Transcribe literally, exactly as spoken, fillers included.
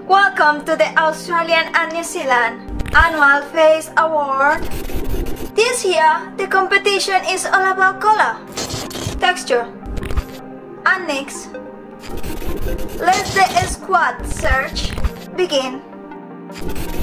Welcome to the Australian and New Zealand annual FaceAwards. This year, the competition is all about color, texture, and N Y X. Let the squad search begin.